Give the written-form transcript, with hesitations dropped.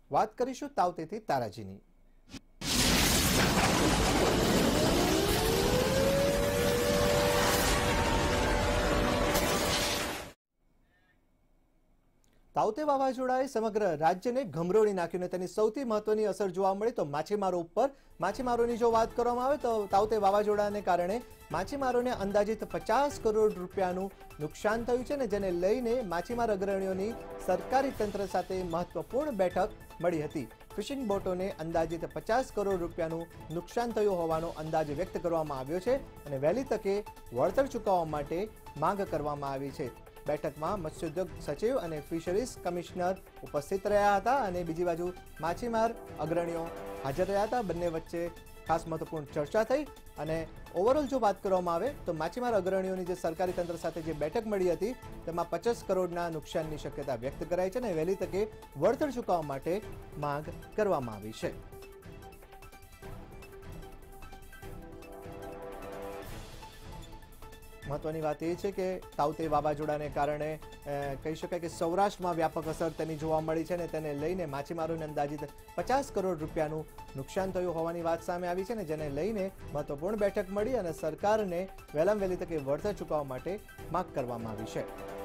વાત કરીશું તાવતેથી તારાજીની। તાઉતે વાવાઝોડાએ સમગ્ર રાજ્યને ગમરોળી નાખ્યું। તેની સૌથી મહત્વની અસર જોવા મળી તો માછીમારો ઉપર। માછીમારોની જો વાત કરવામાં આવે તો તાઉતે વાવાઝોડાને કારણે માછીમારોને અંદાજિત 50 કરોડ રૂપિયાનું નુકસાન થયું છે, ને જેને લઈને માછીમાર અગ્રણીઓની સરકારી તંત્ર સાથે મહત્વપૂર્ણ બેઠક મળી હતી। ફિશિંગ બોટોને અંદાજિત 50 કરોડ રૂપિયાનું નુકસાન થયું હોવાનો અંદાજ વ્યક્ત કરવામાં આવ્યો છે અને વહેલી તકે વળતર ચૂકવવા માટે માંગ કરવામાં આવી છે। બેઠકમાં મત્સ્યોદ્યોગ સચિવ અને ફિશરીઝ કમિશનર ઉપસ્થિત રહ્યા હતા અને બીજી બાજુ માછીમાર અગ્રણીઓ હાજર રહ્યા હતા। બંને વચ્ચે ખાસ મહત્વપૂર્ણ ચર્ચા થઈ અને ઓવરઓલ જો વાત કરવામાં આવે તો માછીમાર અગ્રણીઓની જે સરકારી તંત્ર સાથે જે બેઠક મળી હતી તેમાં 50 કરોડના નુકસાનની શક્યતા વ્યક્ત કરાઈ છે અને વહેલી તકે વળતર ચૂકવવા માટે માંગ કરવામાં આવી છે। महत्वनी बात ये है कि ताउते वावाजोड़ाने कारणे कही शकाय कि सौराष्ट्र में व्यापक असर तेनी जोवा मळी छे ने तेने लईने माछीमारोने अंदाजित 50 करोड़ रूपियानुं नुकसान थयुं होवानी वात सामे आवी छे ने जेने लईने महत्वपूर्ण बेठक मळी अने सरकारने वहेलाम वहेली तके वळतर चूकववा माटे माग करवामां आवी छे।